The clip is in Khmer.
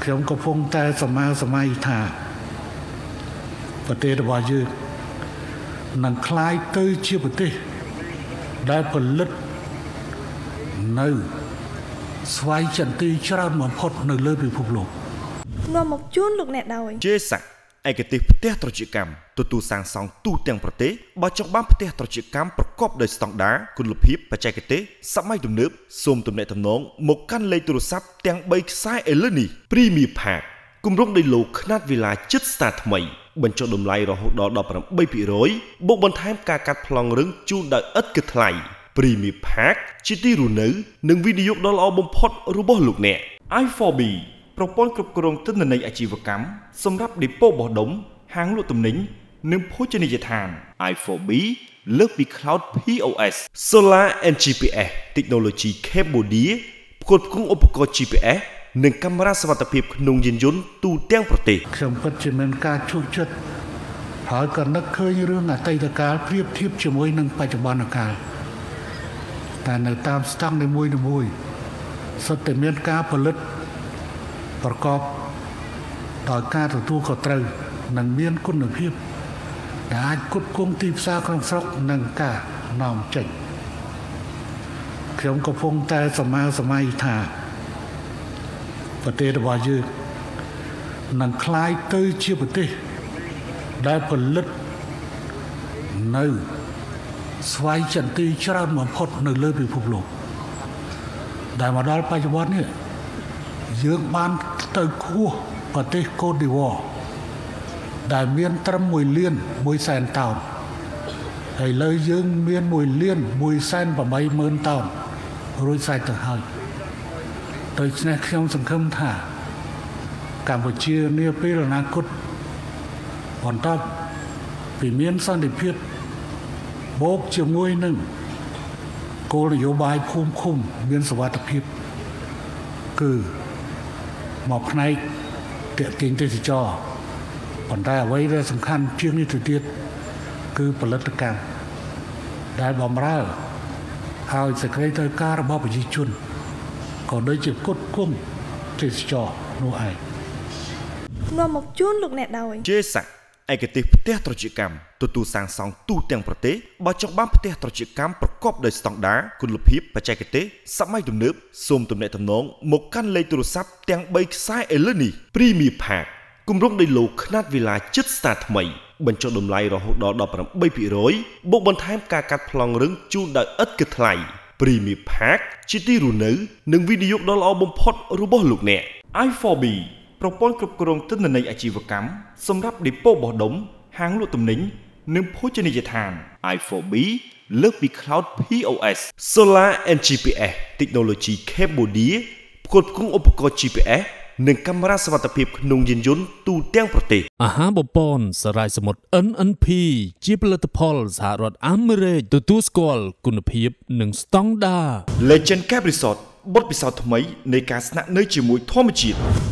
ខ្ញុំកំពុងតែសម័យថាប្រទេសរបស់យើងនឹងคล้ายទៅជាប្រទេសដែលផលិតនៅស្វ័យចន្ទទីច្រើនបំផុតនៅលើពិភពលោកនាំមកជូនលោកអ្នកដោយជេសាក់ឯកទេសផ្ទះត្រជាកម្មទទួលសាងសង់ទូទាំងប្រទេសបើចង់បានផ្ទះត្រជាកម្មប្រកបដោយស្តង់ដារគុណភាពបច្ចេកទេសសម័យទំនើបសូមទំនាក់ទំនងមកកាន់លេខទូរស័ព្ទទាំង3ខ្សែឥឡូវនេះ Premier Park គម្រោងដីឡូខ្នាតវិឡាជិតស្តារថ្មីបញ្ចុះតម្លៃរហូតដល់ 18% បូកបន្ថែមការកាត់ប្លង់រឹងជូនដោយឥតគិតថ្លៃ Premier Park ជាទីរស់នៅនិងវិនិយោគដ៏ល្អបំផុតរបស់លោកអ្នក i4B ប្រព័ន្ធគ្រប់គ្រងទិន្នន័យអាជីវកម្មសម្រាប់ឌីប៉ូបោះដុំហាងលក់ទំនិញនិងភោជនីយដ្ឋាន i4B លើកពី Cloud POS Solar and GPS Technology Cambodia ផ្គត់ផ្គង់ឧបករណ៍ GPS និងកាមេរ៉ាសុវត្ថិភាពក្នុងយានយន្តទូទាំងប្រទេសខ្ញុំពិតជាមានការជឿចិត្តហើយក៏នឹកឃើញរឿងអតីតកាលប្រៀបធៀបជាមួយនឹងបច្ចុប្បន្នកាលតែនៅតាមស្តង់នីមួយៗសុទ្ធតែមានការផលិតប្រកបដោយការទទួលខុសត្រូវនិងមានគុណភាពដែលអាចផ្គត់ផ្គង់ទីផ្សារក្នុងស្រុកនិងការនាំចេញខ្ញុំកំពុងតែសម័យថាប្រទេសរបស់យើងនឹងคล้ายទៅជាប្រទេសដែលផលិតនៅស្វ័យចន្ទទីច្រើនបំផុតនៅលើពិភពលោកដែលមកដល់បច្ចុប្បន្ននេះយើងបានទៅខួសប្រទេសកូតឌីវ៉ាដែលមានត្រឹម1លាន1សែនតោនហើយលើយើងមាន1លាន1សែន80000តោនរួចស្រេចទៅហើយដូច្នេះខ្ញុំសង្ឃឹមថាកម្ពុជានាពេលអនាគតបន្តពីមានសន្តិភាពបូកជាមួយនឹងគោលនយោបាយភូមិឃុំមានសុវត្ថិភាពគឺមកផ្នែកទាក់ទាញទេសចរប៉ុន្តែអ្វីដែលសំខាន់ជាងនេះទៅទៀតគឺផលិតកម្មដែលបម្រើឲ្យសេចក្តីត្រូវការរបស់ប្រជាជនក៏ដូចជាគុតគុំទេសចរនោះឯងនាំមកជូនលោកអ្នកដោយជេសាក់ឯកទេសផ្ទះត្រជាកម្មទទួលសាងសង់ទូទាំងប្រទេសបើចង់បានផ្ទះត្រជាកម្មប្រកបដោយស្តង់ដារគុណភាពបច្ចេកទេសសម័យទំនើបសូមទំនាក់ទំនងមកកាន់លេខទូរស័ព្ទទាំង3ខ្សែឥឡូវនេះ Premier Park គម្រោងដីឡូខ្នាតវិឡាជិតស្តារថ្មីបញ្ចុះតម្លៃរហូតដល់ 18% បូកបន្ថែមការកាត់ប្លង់រឹងជូនដោយឥតគិតថ្លៃ Premier Park ជាទីរស់នៅនិងវិនិយោគដ៏ល្អបំផុតរបស់លោកអ្នក i4B ប្រព័ន្ធគ្រប់គ្រងទិន្នន័យអាជីវកម្មសម្រាប់ឌីប៉ូបោះដុំហាងលក់ទំនិញនិងភោជនីយដ្ឋាន i4B លើកពី Cloud POS Solar and GPS Technology Cambodia ផ្គត់ផ្គង់ឧបករណ៍ GPS និងកាមេរ៉ាសុវត្ថិភាពក្នុងយានយន្តទូទាំងប្រទេសអាហារបំពន់សារាយសមុទ្រ NNP ជាផលិតផលសហរដ្ឋអាមេរិកទទួលស្គាល់គុណភាពនិងស្តង់ដារ Legend Cap Resort បទពិសោធន៍ថ្មីនៃការស្នាក់នៅជាមួយធម្មជាតិ